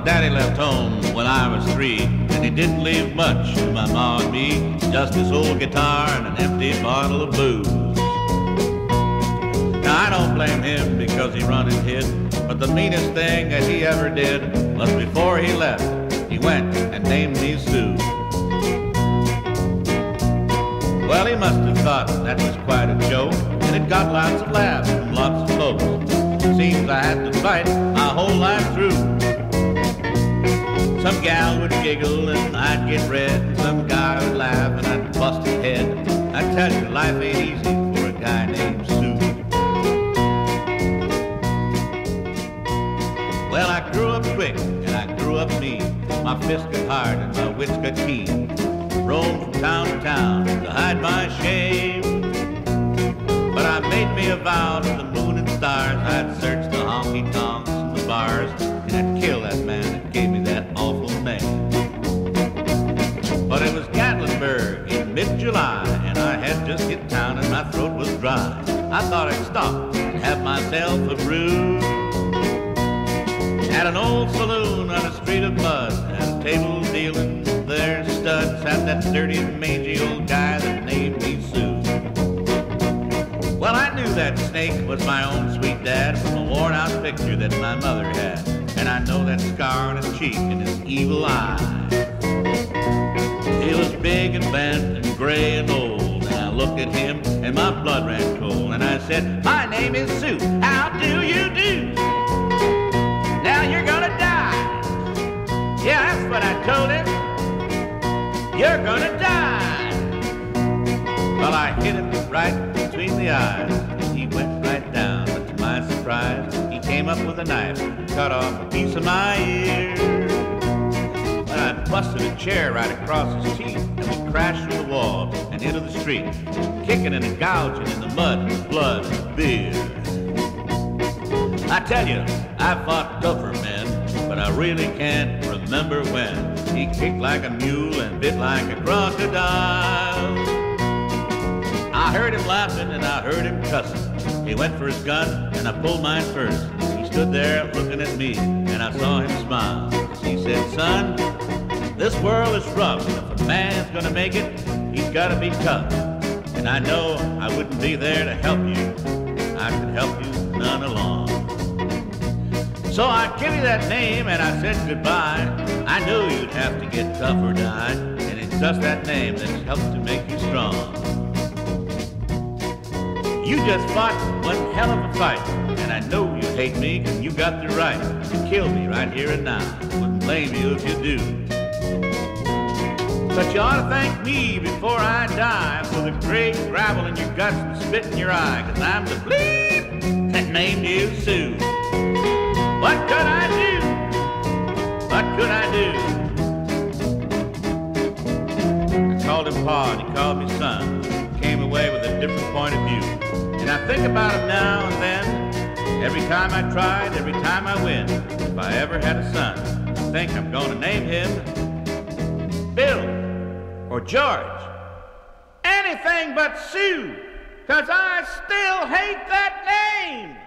Daddy left home when I was 3, and he didn't leave much to my ma and me, just his old guitar and an empty bottle of booze. Now I don't blame him because he run and hid, but the meanest thing that he ever did was before he left, he went and named me Sue. Well, he must have thought that was quite a joke, and it got lots of laughs from lots of folks. Seems I had to fight my whole life through. Some gal would giggle and I'd get red, and some guy would laugh and I'd bust his head. I tell you, life ain't easy for a guy named Sue. Well, I grew up quick and I grew up mean. My fists got hard and my wits got keen. Roamed from town to town to hide my shame. But I made me a vow to the moon and stars, I'd search the honky-tonks and the bars, and I'd kill that man that gave me that awful name. But it was Gatlinburg in mid-July, and I had just hit town and my throat was dry. I thought I'd stop and have myself a brew at an old saloon on a street of mud, at a table dealing their studs, sat that dirty, mangy old guy that named me Sue. Well, I knew that snake was my own sweet dad from a worn-out picture that my mother had, and I know that scar on his cheek and his evil eye. He was big and bent and gray and old, and I looked at him and my blood ran cold, and I said, "My name is Sue, how do you do? Now you're gonna die." Yeah, that's what I told him. "You're gonna die." Well, I hit him right between the eyes, and he went right down, but to my surprise, he came up with a knife and cut off a piece of my ear. But I busted a chair right across his teeth, and we crashed through the wall and into the street, kicking and gouging in the mud and blood and beer. I tell you, I fought tougher men, but I really can't remember when. He kicked like a mule and bit like a crocodile. I heard him laughing and I heard him cussing. He went for his gun and I pulled mine first. He stood there looking at me and I saw him smile. He said, "Son, this world is rough. If a man's gonna make it, he's gotta be tough. And I know I wouldn't be there to help you. I could help you none along. So I give you that name and I said goodbye. I knew you'd have to get tough or die, and it's just that name that's helped to make you strong. You just fought one hell of a fight, and I know you hate me because you got the right to kill me right here and now. Wouldn't blame you if you do. But you ought to thank me before I die for the gray gravel in your guts and spit in your eye, because I'm the bleep that named you Sue. What could I do? What could I do? I called him Pa and he called me son. Came away with a different point of view. And I think about him now and then. Every time I tried, every time I win. If I ever had a son, I think I'm gonna name him Bill or George. Anything but Sue, 'cause I still hate that name.